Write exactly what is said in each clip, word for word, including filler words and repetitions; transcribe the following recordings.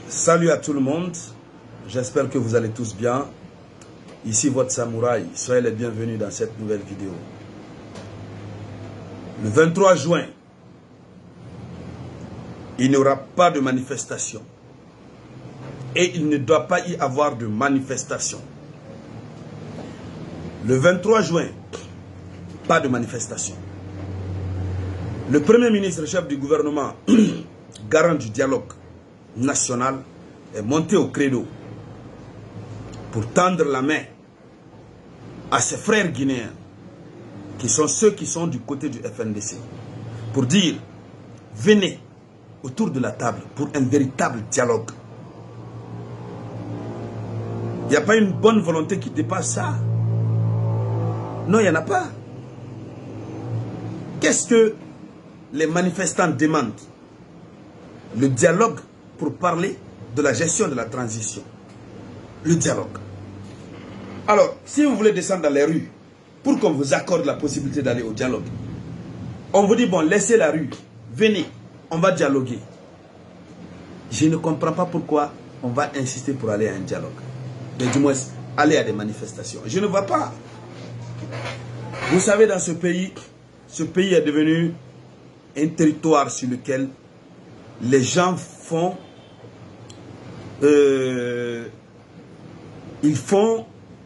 Salut à tout le monde, j'espère que vous allez tous bien. Ici votre Samouraï, soyez les bienvenus dans cette nouvelle vidéo. Le vingt-trois juin, il n'y aura pas de manifestation. Et il ne doit pas y avoir de manifestation. Le vingt-trois juin, pas de manifestation. Le Premier ministre, chef du gouvernement, garant du dialogue national, est monté au credo pour tendre la main à ses frères guinéens, qui sont ceux qui sont du côté du F N D C, pour dire, venez autour de la table pour un véritable dialogue. Il n'y a pas une bonne volonté qui dépasse ça. Non, il n'y en a pas. Qu'est-ce que les manifestants demandent? Le dialogue pour parler de la gestion de la transition. Le dialogue. Alors, si vous voulez descendre dans les rues, pour qu'on vous accorde la possibilité d'aller au dialogue, on vous dit, bon, laissez la rue, venez, on va dialoguer. Je ne comprends pas pourquoi on va insister pour aller à un dialogue. Mais du moins, aller à des manifestations. Je ne vois pas. Vous savez, dans ce pays, ce pays est devenu un territoire sur lequel les gens font, euh, ils font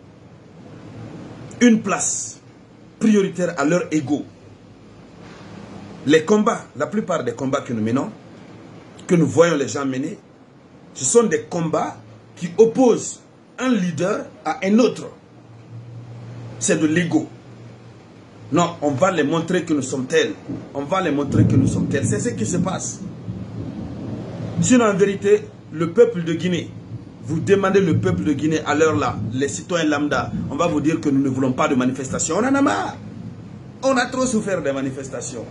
une place prioritaire à leur ego. Les combats, la plupart des combats que nous menons, que nous voyons les gens mener, ce sont des combats qui opposent un leader à un autre. C'est de l'ego. Non, on va les montrer que nous sommes tels. On va les montrer que nous sommes tels. C'est ce qui se passe. Sinon, en vérité, le peuple de Guinée, vous demandez le peuple de Guinée à l'heure là, les citoyens lambda, on va vous dire que nous ne voulons pas de manifestations. On en a marre. On a trop souffert des manifestations.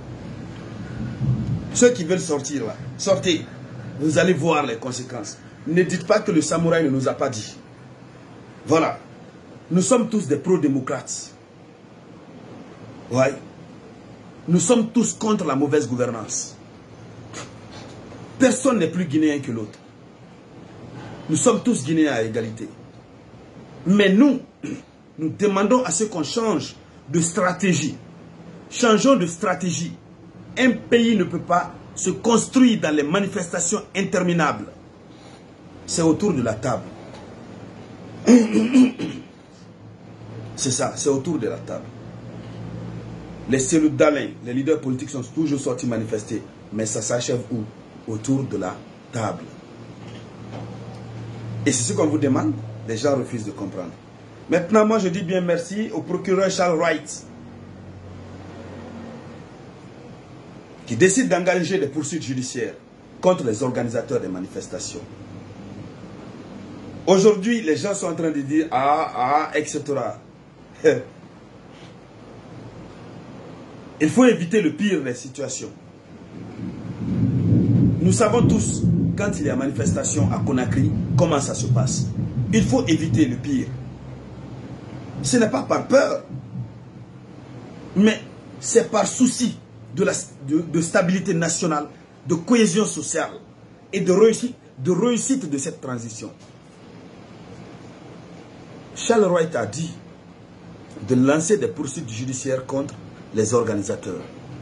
Ceux qui veulent sortir là, sortez. Vous allez voir les conséquences. Ne dites pas que le samouraï ne nous a pas dit. Voilà. Nous sommes tous des pro-démocrates. Ouais. Nous sommes tous contre la mauvaise gouvernance. Personne n'est plus guinéen que l'autre. Nous sommes tous guinéens à égalité. Mais nous, nous demandons à ce qu'on change de stratégie. Changeons de stratégie. Un pays ne peut pas se construire dans les manifestations interminables. C'est autour de la table. C'est ça, c'est autour de la table. Les cellules d'Alain, les leaders politiques sont toujours sortis manifester. Mais ça s'achève où? Autour de la table. Et c'est ce qu'on vous demande. Les gens refusent de comprendre. Maintenant, moi je dis bien merci au procureur Charles Wright, qui décide d'engager des poursuites judiciaires contre les organisateurs des manifestations. Aujourd'hui, les gens sont en train de dire ah, ah, et cetera. Il faut éviter le pire des situations. Nous savons tous, quand il y a manifestation à Conakry, comment ça se passe. Il faut éviter le pire. Ce n'est pas par peur, mais c'est par souci de, la, de, de stabilité nationale, de cohésion sociale et de réussite, de réussite de cette transition. Charles Wright a dit de lancer des poursuites judiciaires contre les organisateurs.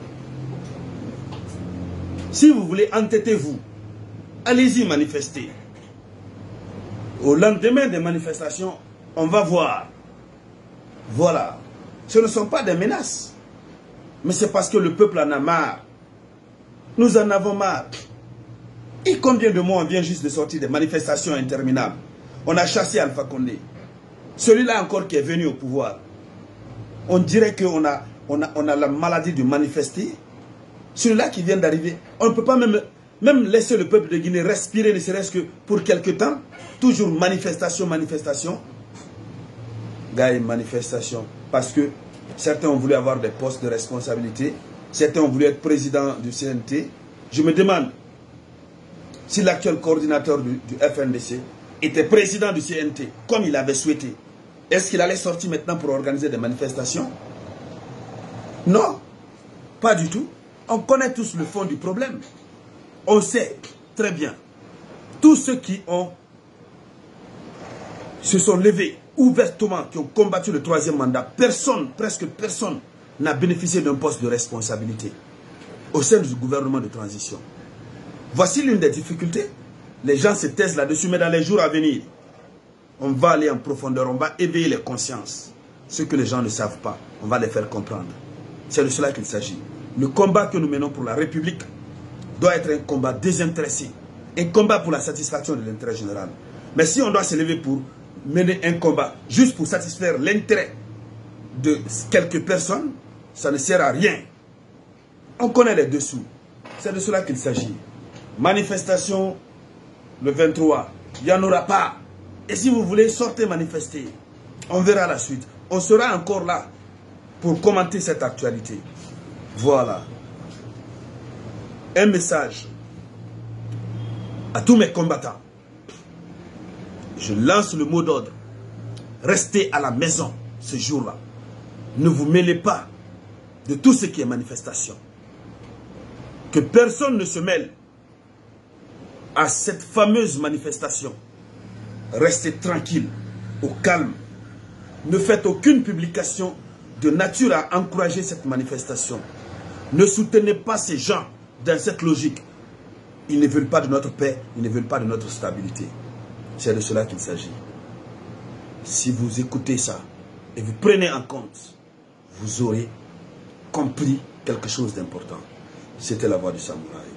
Si vous voulez, entêtez-vous. Allez-y manifester. Au lendemain des manifestations, on va voir. Voilà. Ce ne sont pas des menaces. Mais c'est parce que le peuple en a marre. Nous en avons marre. Et combien de mois on vient juste de sortir des manifestations interminables? On a chassé Alpha Condé. Celui-là encore qui est venu au pouvoir. On dirait qu'on a, on a, on a la maladie de manifester. Celui-là qui vient d'arriver, on ne peut pas même, même laisser le peuple de Guinée respirer, ne serait-ce que pour quelque temps. Toujours manifestation, manifestation. Gars, manifestation. Parce que certains ont voulu avoir des postes de responsabilité. Certains ont voulu être président du C N T. Je me demande si l'actuel coordinateur du, du F N D C était président du C N T, comme il avait souhaité. Est-ce qu'il allait sortir maintenant pour organiser des manifestations? Non, pas du tout. On connaît tous le fond du problème. On sait très bien. tous ceux qui ont, se sont levés ouvertement, qui ont combattu le troisième mandat, personne, presque personne, n'a bénéficié d'un poste de responsabilité au sein du gouvernement de transition. Voici l'une des difficultés. Les gens se taisent là-dessus, mais dans les jours à venir, on va aller en profondeur, on va éveiller les consciences. Ce que les gens ne savent pas, on va les faire comprendre. C'est de cela qu'il s'agit. Le combat que nous menons pour la République doit être un combat désintéressé, un combat pour la satisfaction de l'intérêt général. Mais si on doit se lever pour mener un combat juste pour satisfaire l'intérêt de quelques personnes, ça ne sert à rien. On connaît les dessous. C'est de cela qu'il s'agit. Manifestation le vingt-trois, il n'y en aura pas. Et si vous voulez, sortez manifester. On verra la suite. On sera encore là pour commenter cette actualité. Voilà. Un message à tous mes combattants. Je lance le mot d'ordre. Restez à la maison ce jour-là. Ne vous mêlez pas de tout ce qui est manifestation. Que personne ne se mêle à cette fameuse manifestation. Restez tranquille, au calme. Ne faites aucune publication de nature à encourager cette manifestation. Ne soutenez pas ces gens dans cette logique. Ils ne veulent pas de notre paix, ils ne veulent pas de notre stabilité. C'est de cela qu'il s'agit. Si vous écoutez ça et vous prenez en compte, vous aurez compris quelque chose d'important. C'était la voix du samouraï.